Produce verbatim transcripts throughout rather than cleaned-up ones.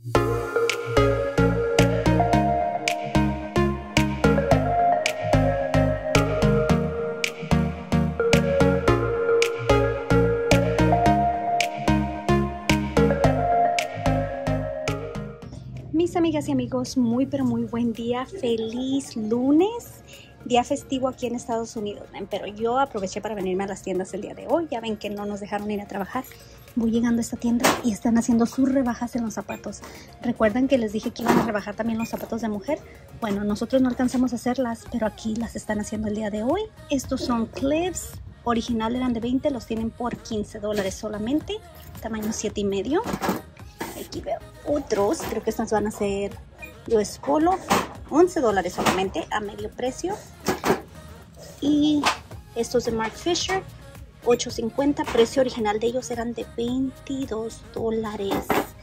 Mis amigas y amigos, muy pero muy buen día, feliz lunes, día festivo aquí en Estados Unidos, ¿ven? Pero yo aproveché para venirme a las tiendas el día de hoy. Ya ven que no nos dejaron ir a trabajar. Voy llegando a esta tienda y están haciendo sus rebajas en los zapatos. ¿Recuerdan que les dije que iban a rebajar también los zapatos de mujer? Bueno, nosotros no alcanzamos a hacerlas, pero aquí las están haciendo el día de hoy. Estos son clips, original eran de veinte, los tienen por quince dólares solamente, tamaño siete y medio. Aquí veo otros, creo que estas van a ser U S Polo, once dólares solamente a medio precio. Y estos de Marc Fisher, ocho cincuenta, precio original de ellos eran de veintidós dólares.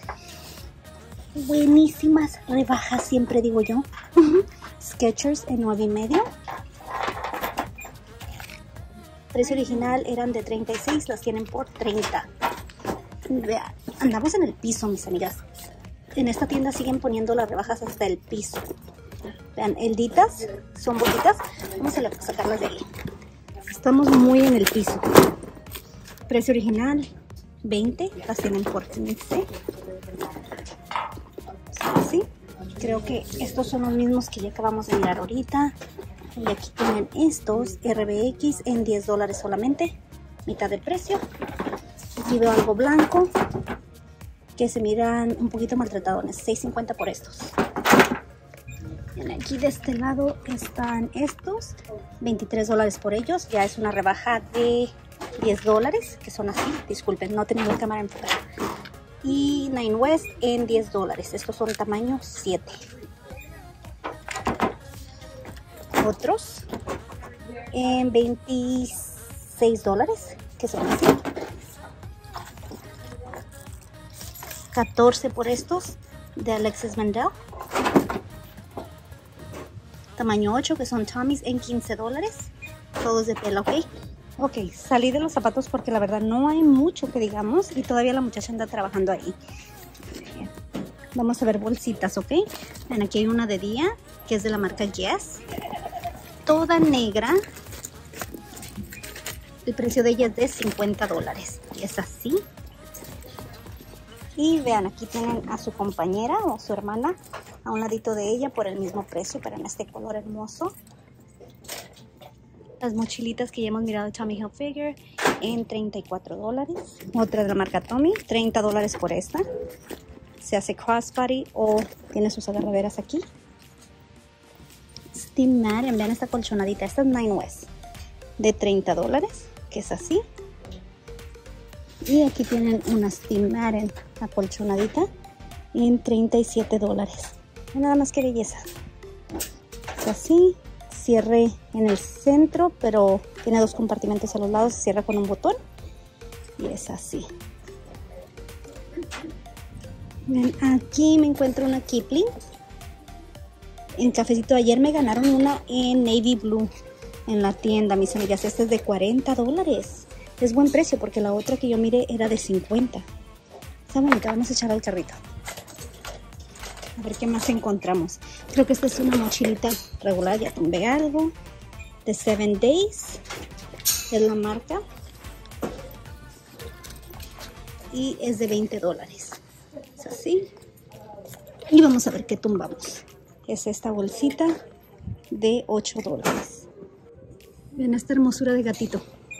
Buenísimas rebajas, siempre digo yo. Skechers en nueve y medio. Precio original eran de treinta y seis, las tienen por treinta. Vean, andamos en el piso, mis amigas. En esta tienda siguen poniendo las rebajas hasta el piso. Vean, elditas, son botitas. Vamos a sacarlas de ahí. Estamos muy en el piso. Precio original veinte, las tienen por quince. ¿Sí? Creo que estos son los mismos que ya acabamos de mirar ahorita. Y aquí tienen estos R B X en diez dólares solamente, mitad de precio. Aquí veo algo blanco que se miran un poquito maltratadones, seis cincuenta por estos. Bien, aquí de este lado están estos, veintitrés dólares por ellos. Ya es una rebaja de diez dólares, que son así, disculpen, no tengo la cámara enfocada. Y Nine West en diez dólares, estos son tamaño siete. Otros en veintiséis dólares, que son así. catorce por estos de Alexis Mandel, tamaño ocho, que son Tommy's en quince dólares, todos de tela, ok. Ok, salí de los zapatos porque la verdad no hay mucho que digamos y todavía la muchacha anda trabajando ahí. Vamos a ver bolsitas, ok. Ven, aquí hay una de día que es de la marca Guess, toda negra. El precio de ella es de cincuenta dólares y es así. Y vean, aquí tienen a su compañera o su hermana a un ladito de ella por el mismo precio, pero en este color hermoso. Las mochilitas que ya hemos mirado de Tommy Hilfiger en treinta y cuatro dólares. Otra de la marca Tommy, treinta dólares por esta. Se hace crossbody o tiene sus agarraderas aquí. Steve Madden, vean esta colchonadita. Esta es Nine West de treinta dólares, que es así. Y aquí tienen una Steve Madden acolchonadita en treinta y siete dólares. Nada más que belleza. Es así. Cierre en el centro, pero tiene dos compartimentos a los lados. Se cierra con un botón. Y es así. Ven, aquí me encuentro una Kipling en cafecito. Ayer me ganaron una en Navy Blue en la tienda, mis amigas. Esta es de cuarenta dólares. Es buen precio porque la otra que yo miré era de cincuenta. Está bonita, vamos a echar al carrito. A ver qué más encontramos. Creo que esta es una mochilita regular, ya tumbé algo. De Seven Days. Es la marca. Y es de veinte dólares. Es así. Y vamos a ver qué tumbamos. Es esta bolsita de ocho dólares. Ven esta hermosura de gatito.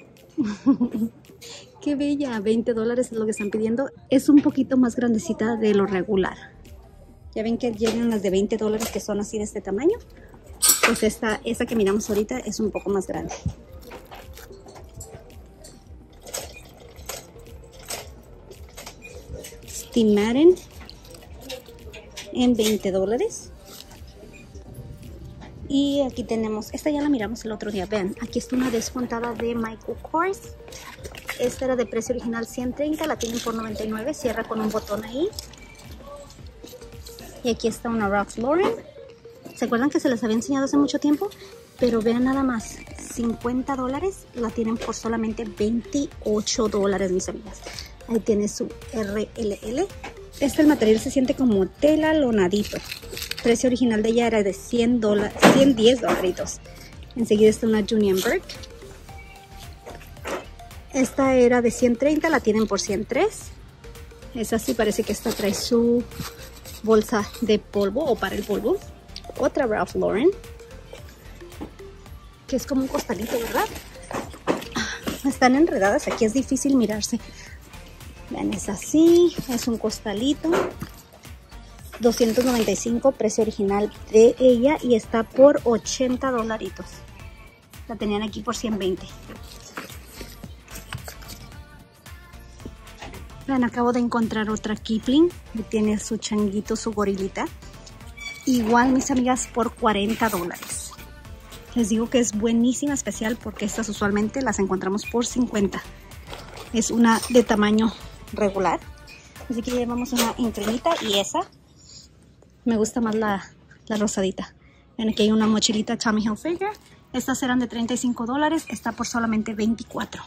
Qué bella, veinte dólares es lo que están pidiendo. Es un poquito más grandecita de lo regular. Ya ven que llegan las de veinte dólares que son así de este tamaño. Pues esta, esta que miramos ahorita es un poco más grande. Steve Madden en veinte dólares. Y aquí tenemos, esta ya la miramos el otro día, vean, aquí está una descontada de Michael Kors. Esta era de precio original ciento treinta, la tienen por noventa y nueve, cierra con un botón ahí. Y aquí está una Ralph Lauren. ¿Se acuerdan que se las había enseñado hace mucho tiempo? Pero vean nada más, cincuenta dólares, la tienen por solamente veintiocho dólares, mis amigas. Ahí tiene su R L L, Este el material se siente como tela lonadito. El precio original de ella era de cien dólares, ciento diez dolaritos. Enseguida está una Union Burke. Esta era de ciento treinta, la tienen por ciento tres. Esa sí parece que esta trae su bolsa de polvo o para el polvo. Otra Ralph Lauren, que es como un costalito, ¿verdad? Están enredadas, aquí es difícil mirarse. Vean, es así, es un costalito. doscientos noventa y cinco, precio original de ella, y está por ochenta dolaritos. La tenían aquí por ciento veinte. Vean, acabo de encontrar otra Kipling, que tiene su changuito, su gorilita. Igual, mis amigas, por cuarenta dólares. Les digo que es buenísima, especial, porque estas usualmente las encontramos por cincuenta. Es una de tamaño regular. Así que llevamos una en cremita y esa. Me gusta más la, la rosadita. Ven, aquí hay una mochilita Tommy Hilfiger. Estas eran de treinta y cinco dólares. Está por solamente veinticuatro.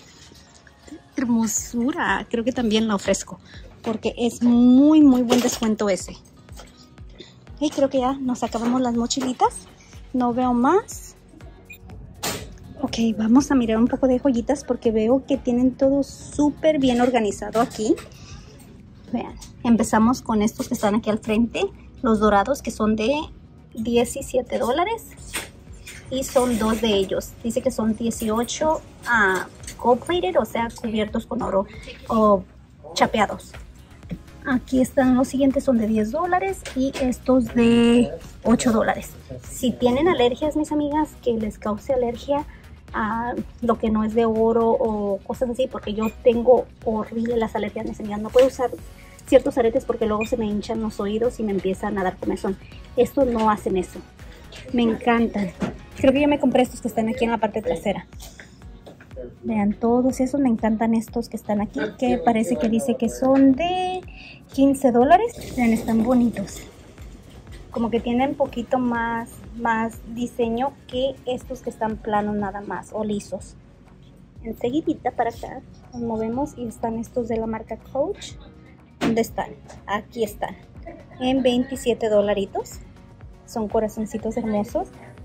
Hermosura. Creo que también la ofrezco, porque es muy, muy buen descuento ese. Y creo que ya nos acabamos las mochilitas. No veo más. Ok, vamos a mirar un poco de joyitas, porque veo que tienen todo súper bien organizado aquí. Vean, empezamos con estos que están aquí al frente. Los dorados, que son de diecisiete dólares. Y son dos de ellos. Dice que son dieciocho uh, gold plated, o sea, cubiertos con oro o chapeados. Aquí están los siguientes, son de diez dólares y estos de ocho dólares. Si tienen alergias, mis amigas, que les cause alergia a lo que no es de oro o cosas así, porque yo tengo horrible las alergias, mis amigas. No puedo usar ciertos aretes porque luego se me hinchan los oídos y me empiezan a dar comezón. Estos no hacen eso. Me encantan. Creo que yo me compré estos que están aquí en la parte trasera. Vean, todos esos me encantan, estos que están aquí, que parece que dice que son de quince dólares. Vean, están bonitos. Como que tienen un poquito más, más diseño que estos que están planos nada más, o lisos. Enseguidita para acá nos movemos y están estos de la marca Coach. ¿Dónde están? Aquí están. En veintisiete dolaritos. Son corazoncitos hermosos.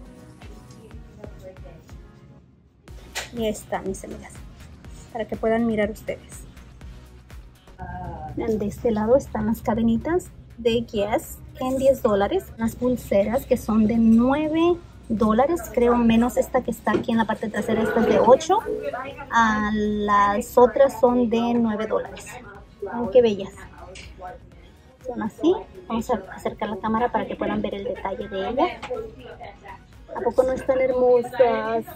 Y ahí está, mis amigas, para que puedan mirar ustedes. De este lado están las cadenitas de Guess en diez dólares. Las pulseras, que son de nueve dólares, creo, menos esta que está aquí en la parte trasera. Esta es de ocho. Ah, las otras son de nueve dólares. Oh, qué bellas. Son así. Vamos a acercar la cámara para que puedan ver el detalle de ella. ¿A poco no están hermosas?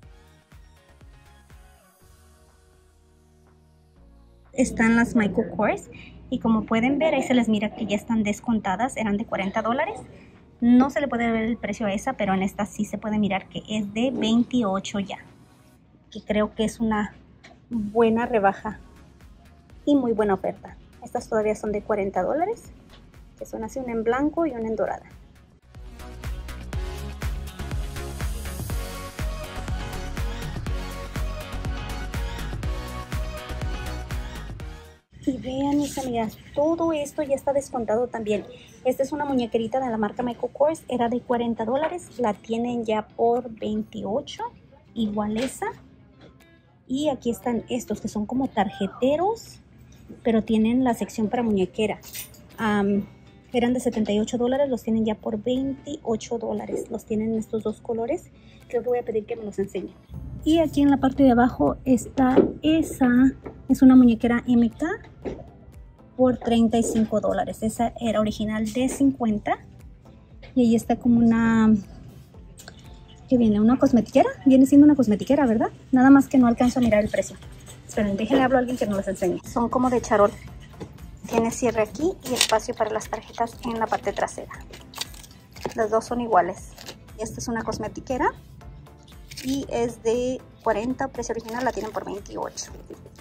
Están las Michael Kors, y como pueden ver, ahí se les mira que ya están descontadas. Eran de cuarenta dólares. No se le puede ver el precio a esa, pero en esta sí se puede mirar que es de veintiocho ya, que creo que es una buena rebaja y muy buena oferta. Estas todavía son de cuarenta dólares, que son así, una en blanco y una en dorada. Y vean, mis amigas, todo esto ya está descontado también. Esta es una muñequerita de la marca Michael Kors. Era de cuarenta dólares. La tienen ya por veintiocho. Igual esa. Y aquí están estos que son como tarjeteros, pero tienen la sección para muñequera. Um, eran de setenta y ocho dólares. Los tienen ya por veintiocho dólares. Los tienen en estos dos colores. Creo que voy a pedir que me los enseñen. Y aquí en la parte de abajo está esa. Es una muñequera M K por treinta y cinco dólares. Esa era original de cincuenta. Y ahí está como una... ¿Qué viene? ¿Una cosmetiquera? Viene siendo una cosmetiquera, ¿verdad? Nada más que no alcanzo a mirar el precio. Esperen, déjenle hablo a alguien que nos las enseñe. Son como de charol. Tiene cierre aquí y espacio para las tarjetas en la parte trasera. Las dos son iguales. Esta es una cosmetiquera y es de cuarenta, precio original la tienen por veintiocho.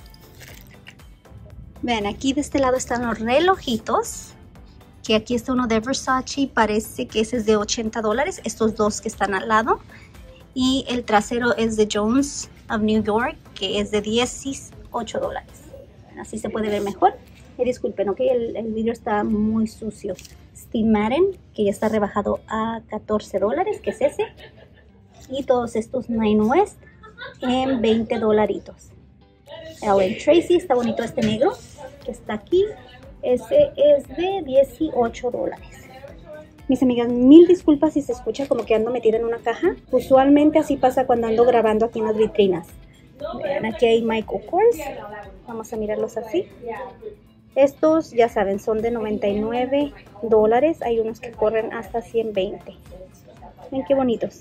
Vean, aquí de este lado están los relojitos, que aquí está uno de Versace, parece que ese es de ochenta dólares, estos dos que están al lado. Y el trasero es de Jones of New York, que es de dieciocho dólares. Así se puede ver mejor. Y disculpen, ok, el, el vidrio está muy sucio. Steve Madden, que ya está rebajado a catorce dólares, que es ese. Y todos estos Nine West en veinte dolaritos. Ellen Tracy, está bonito este negro que está aquí. Ese es de dieciocho dólares. Mis amigas, mil disculpas si se escucha como que ando metida en una caja. Usualmente así pasa cuando ando grabando aquí en las vitrinas. Vean, aquí hay Michael Kors. Vamos a mirarlos así. Estos, ya saben, son de noventa y nueve dólares. Hay unos que corren hasta ciento veinte. Ven qué bonitos.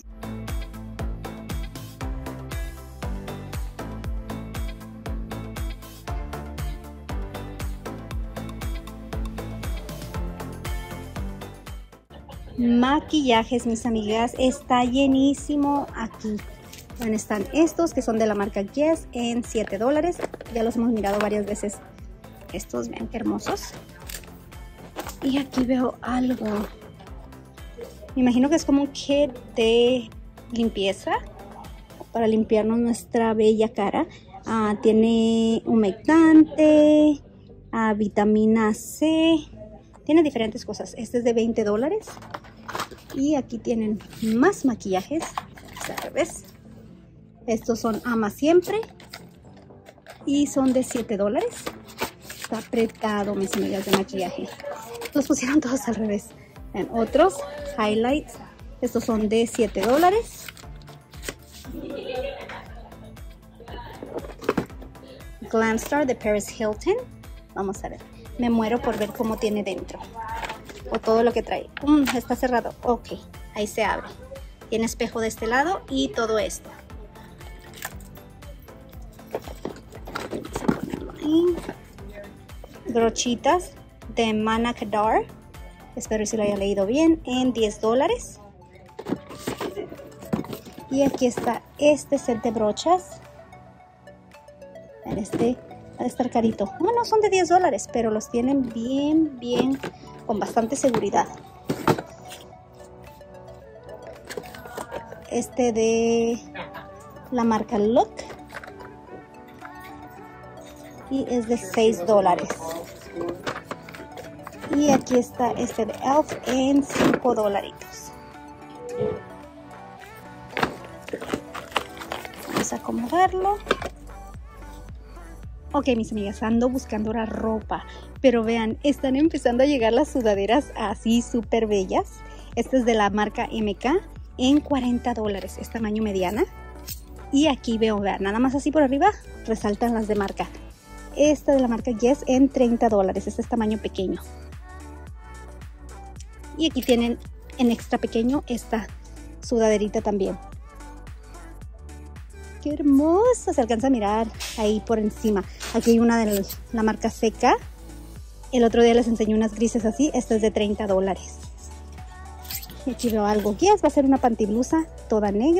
Maquillajes, mis amigas, está llenísimo aquí. Bueno, están estos que son de la marca Guess en siete dólares. Ya los hemos mirado varias veces. Estos, vean qué hermosos. Y aquí veo algo. Me imagino que es como un kit de limpieza para limpiarnos nuestra bella cara. Ah, tiene humectante, ah, vitamina C. Tiene diferentes cosas. Este es de veinte dólares. Y aquí tienen más maquillajes. Al revés. Estos son Ama Siempre. Y son de siete dólares. Está apretado, mis amigas, de maquillaje. Los pusieron todos al revés. En otros, highlights. Estos son de siete dólares. Glam Star de Paris Hilton. Vamos a ver. Me muero por ver cómo tiene dentro. O todo lo que trae. Um, está cerrado. Ok, ahí se abre. Tiene espejo de este lado y todo esto. Vamos a ponerlo ahí. Brochitas de Mana Kadar. Espero si lo haya leído bien. En diez dólares. Y aquí está este set de brochas. Este va a estar carito. Bueno, son de diez dólares, pero los tienen bien, bien, con bastante seguridad. Este de la marca Look. Y es de seis dólares. Y aquí está este de E L F en cinco dolaritos. Vamos a acomodarlo. Ok, mis amigas, ando buscando la ropa, pero vean, están empezando a llegar las sudaderas así súper bellas. Esta es de la marca M K en cuarenta dólares, es tamaño mediana. Y aquí veo, vean, nada más así por arriba, resaltan las de marca. Esta de la marca Guess en treinta dólares, este es tamaño pequeño. Y aquí tienen en extra pequeño esta sudaderita también. ¡Qué hermosa! Se alcanza a mirar ahí por encima. Aquí hay una de la marca Seca. El otro día les enseñé unas grises así. Esta es de treinta dólares. Y aquí veo algo. Guess va a ser una pantiblusa toda negra.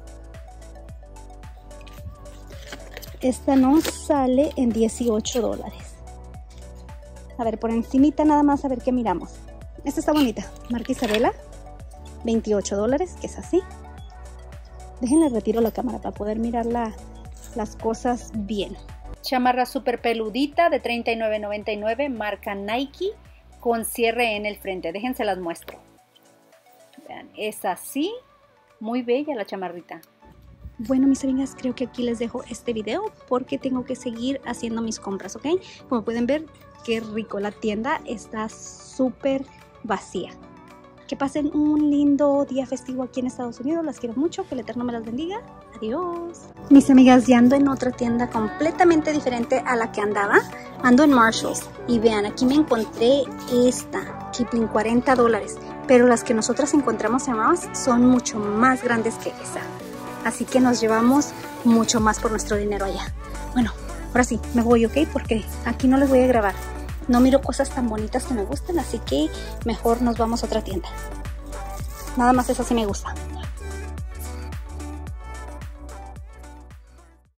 Esta nos sale en dieciocho dólares. A ver, por encimita nada más a ver qué miramos. Esta está bonita. Marca Isabela. veintiocho dólares, que es así. Déjenle retiro la cámara para poder mirar la, las cosas bien. Chamarra súper peludita de treinta y nueve noventa y nueve, marca Nike, con cierre en el frente. Déjense las muestro. Vean, es así. Muy bella la chamarrita. Bueno, mis amigas, creo que aquí les dejo este video porque tengo que seguir haciendo mis compras, ¿ok? Como pueden ver, qué rico. La tienda está súper vacía. Que pasen un lindo día festivo aquí en Estados Unidos. Las quiero mucho. Que el Eterno me las bendiga. Adiós. Mis amigas, ya ando en otra tienda completamente diferente a la que andaba. Ando en Marshalls. Y vean, aquí me encontré esta. Kipling, cuarenta dólares. Pero las que nosotras encontramos en Ross son mucho más grandes que esa. Así que nos llevamos mucho más por nuestro dinero allá. Bueno, ahora sí, me voy, ¿ok? Porque aquí no les voy a grabar. No miro cosas tan bonitas que me gusten, así que mejor nos vamos a otra tienda. Nada más esa sí me gusta.